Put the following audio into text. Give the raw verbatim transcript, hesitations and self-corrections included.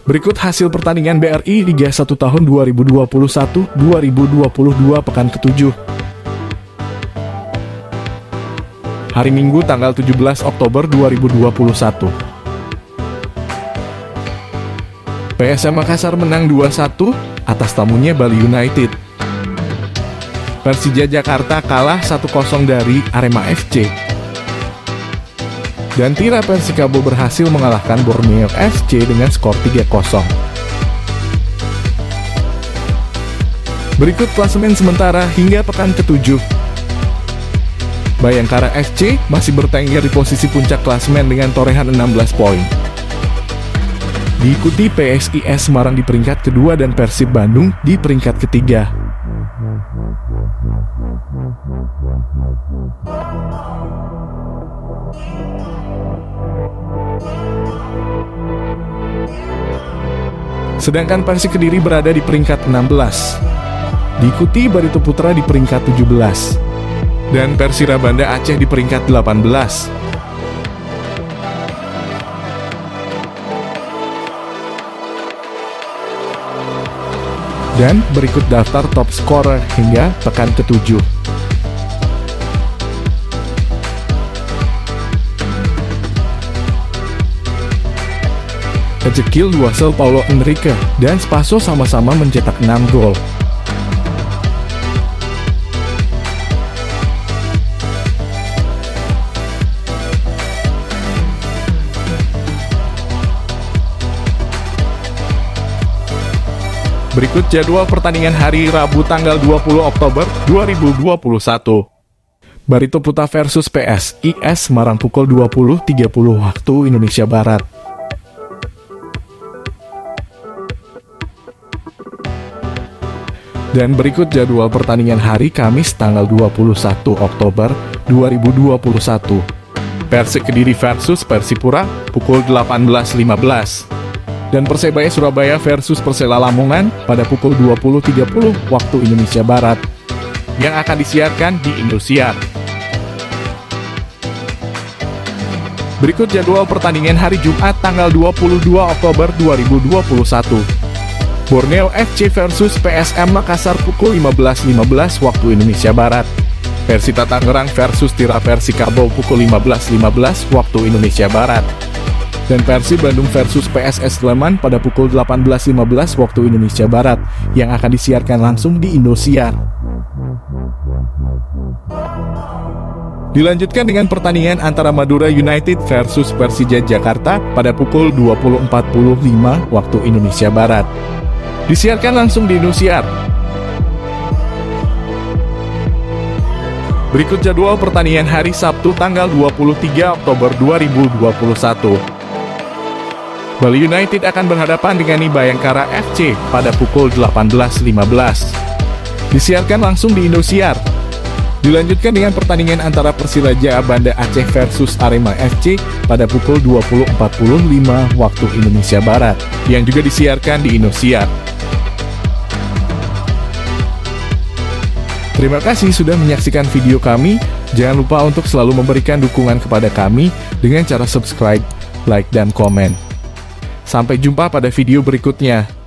Berikut hasil pertandingan B R I Liga satu tahun dua ribu dua puluh satu dua ribu dua puluh dua pekan ketujuh. Hari Minggu tanggal tujuh belas Oktober dua ribu dua puluh satu. P S M Makassar menang dua satu atas tamunya Bali United. Persija Jakarta kalah satu kosong dari Arema F C. Dan Tira Persikabo berhasil mengalahkan Borneo F C dengan skor tiga kosong. Berikut klasemen sementara hingga pekan ketujuh. Bayangkara F C masih bertengger di posisi puncak klasemen dengan torehan enam belas poin. Diikuti P S I S Semarang di peringkat kedua dan Persib Bandung di peringkat ketiga. Sedangkan Persik Kediri berada di peringkat enam belas. Diikuti Barito Putra di peringkat tujuh belas. Dan Persira Banda Aceh di peringkat delapan belas. Dan berikut daftar top scorer hingga pekan ketujuh. Ezekiel Duasel Paulo Enrique dan Spaso sama-sama mencetak enam gol. Berikut jadwal pertandingan hari Rabu tanggal dua puluh Oktober dua ribu dua puluh satu. Barito Putra versus P S I S Semarang pukul dua puluh tiga puluh waktu Indonesia Barat. Dan berikut jadwal pertandingan hari Kamis tanggal dua puluh satu Oktober dua ribu dua puluh satu. Persik Kediri versus Persipura pukul delapan belas lima belas. Dan Persebaya Surabaya versus Persela Lamongan pada pukul dua puluh tiga puluh waktu Indonesia Barat. Yang akan disiarkan di Indosiar. Berikut jadwal pertandingan hari Jumat tanggal dua puluh dua Oktober dua ribu dua puluh satu. Borneo F C versus P S M Makassar pukul lima belas lima belas waktu Indonesia Barat. Persita Tangerang versus Tira Persikabo pukul lima belas lima belas waktu Indonesia Barat. Dan Persib Bandung versus P S S Sleman pada pukul delapan belas lima belas waktu Indonesia Barat yang akan disiarkan langsung di Indosiar. Dilanjutkan dengan pertandingan antara Madura United versus Persija Jakarta pada pukul dua puluh empat puluh lima waktu Indonesia Barat. Disiarkan langsung di Indosiar. Berikut jadwal pertandingan hari Sabtu tanggal dua puluh tiga Oktober dua ribu dua puluh satu. Bali United akan berhadapan dengan Bayangkara F C pada pukul delapan belas lima belas. Disiarkan langsung di Indosiar. Dilanjutkan dengan pertandingan antara Persiraja Banda Aceh versus Arema F C pada pukul dua puluh empat puluh lima waktu Indonesia Barat, yang juga disiarkan di Indosiar. Terima kasih sudah menyaksikan video kami. Jangan lupa untuk selalu memberikan dukungan kepada kami dengan cara subscribe, like, dan komen. Sampai jumpa pada video berikutnya.